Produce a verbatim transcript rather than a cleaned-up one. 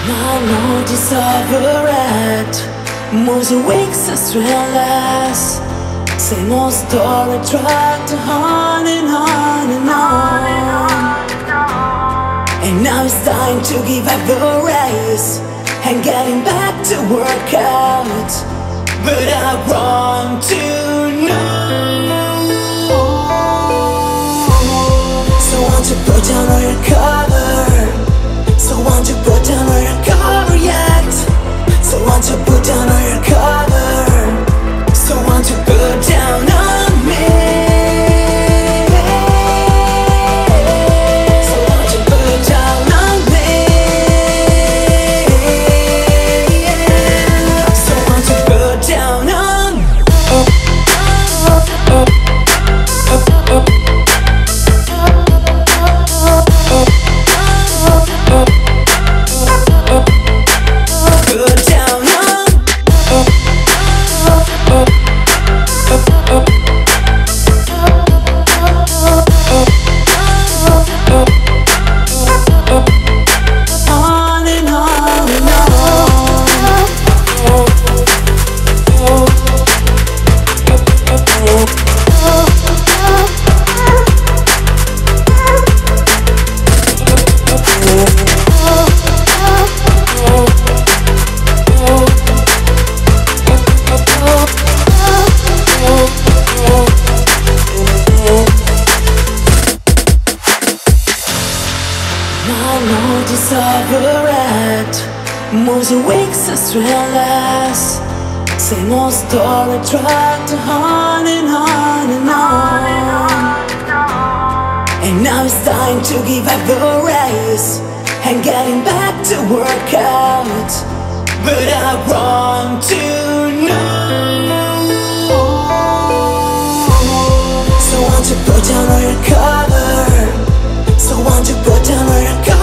I know this over it. Moves a weeks as restless. Same old story, tracked on and on and on. And now it's time to give up the race and getting back to work out. But I want to know. So won't you put down all your cover? So won't you put down all your cover yet? So won't you put down all your cover? So won't you put down on me? So won't you put down on me? So won't you put down on me? I know this over it. Moves a weeks as restless. Same old story, tracked on and on and on. And now it's time to give up the race and getting back to work out. But I want to know. So won't you put down all your cover? So won't you put down all your cover?